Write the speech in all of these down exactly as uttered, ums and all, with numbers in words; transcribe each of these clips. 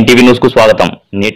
Nine TV news కు స్వాగతం. నేటి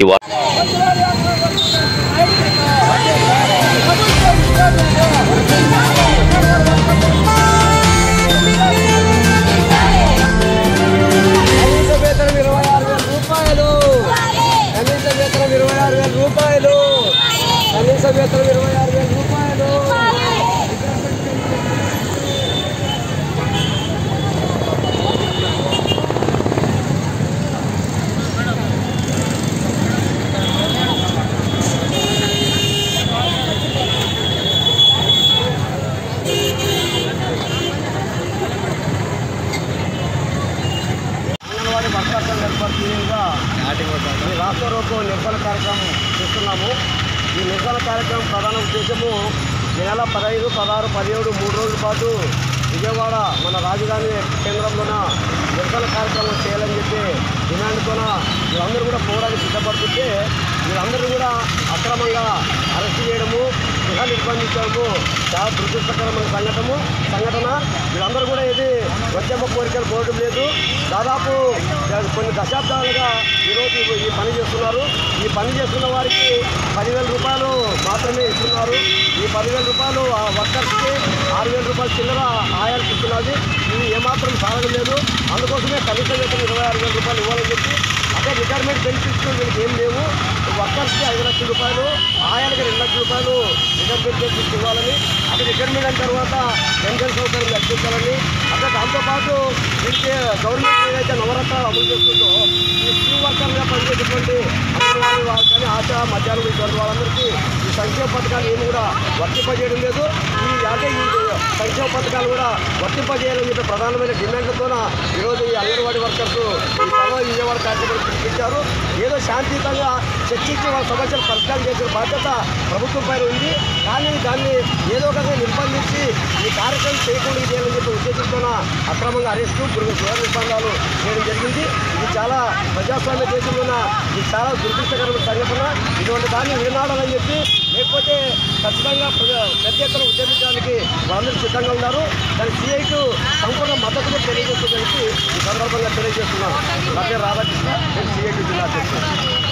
రాష్ట్ర రోకో నిర్వహణ కార్యక్రమం చేస్తున్నాము. ఈ నిర్వహణ కార్యక్రమం ప్రధాన ఉద్దేశము ఈ నెల పదహైదు పదహారు పదిహేడు మూడు రోజుల పాటు విజయవాడ మన రాజధాని కేంద్రంలోన నిర్వహణ కార్యక్రమం చేయాలని చెప్పి డిమాండ్తోన వీళ్ళందరూ కూడా పోవడానికి సిద్ధపడుతుంటే వీళ్ళందరూ కూడా అక్రమంగా అరెస్ట్ చేయడము, గృహ నిర్బంధించడము చాలా దురదృష్టకరమైన సంఘటన సంఘటన వీళ్ళందరూ కూడా ఇది ఉద్యమ కోరికలు కోరడం లేదు. దాదాపు కొన్ని దశాబ్దాలుగా ఈరోజు ఈ పని చేస్తున్నారు. ఈ పని చేస్తున్న వారికి పదివేల రూపాయలు మాత్రమే ఇస్తున్నారు. ఈ పదివేల రూపాయలు ఆ వర్కర్స్కి ఆరు వేల రూపాయలు చిల్లర ఆయాలకు ఇస్తున్నది. ఇది ఏమాత్రం సాగడం లేదు. అందుకోసమే కనీస వేతనం ఇరవై ఆరు వేల రూపాయలు ఇవ్వాలని చెప్పి, అదే రిటైర్మెంట్ బెనిఫిట్స్ వీళ్ళకి ఏం లేవు. వర్కర్స్కి ఐదు లక్షల రూపాయలు, ఆయాలకి రెండు లక్షల రూపాయలు రిటైర్మెంట్ బెనిఫిట్స్ ఇవ్వాలని, అదే రిటైర్మెంట్ అయిన తర్వాత పెన్షన్ సౌకర్యం కల్పించాలని, అదే దాంతోపాటు వీరికి గవర్నమెంట్ ఏదైతే నవరత్నాలు అమలు చేస్తుందో ఈ స్కూల్ వర్కర్గా పనిచేసేటువంటి అంగన్వాడీ వాళ్ళు కానీ ఆశా మధ్యాహ్నం ఇటువంటి వాళ్ళందరికీ ఈ సంక్షేమ పథకాలు ఏమి కూడా వర్తింపజేయడం లేదు. ఈ అంటే ఈ సంక్షేమ పథకాలు కూడా వర్తింపజేయాలని చెప్పి ప్రధానమైన డిమాండ్లతోన ఈరోజు ఈ అంగన్వాడీ వర్కర్స్ ఈ సభ విజయవాడ కార్యక్రమం పిలిపించారు. ఏదో శాంతియుతంగా చర్చించి వాళ్ళ సమస్యలు పరిష్కారం చేసే బాధ్యత ప్రభుత్వం పైన ఉంది. కానీ దాన్ని ఏదో ఒక నిర్బంధించి ఈ కార్యక్రమం చేయకుండా చేయాలని చెప్పి ఉద్దేశంతోన అక్రమంగా అరెస్టు, గృహ నిర్బంధాలు చేయడం జరిగింది. ఇది చాలా ప్రజాస్వామ్య దేశంలోన ఇది చాలా దురదృష్టకరమైన సంఘటన. ఇటువంటి దాన్ని వినాడాలని చెప్పి, లేకపోతే ఖచ్చితంగా పెద్ద ఎత్తున ఉద్యమించడానికి వాళ్ళందరూ సిద్ధంగా ఉన్నారు. దాని సిఐకు సంపూర్ణ మద్దతుగా తెలియజేస్తుందని ఈ సందర్భంగా తెలియజేస్తున్నాను. నా పేరు రాధాకృష్ణ, నేను సిఐటి జిల్లా అధ్యక్షుడు.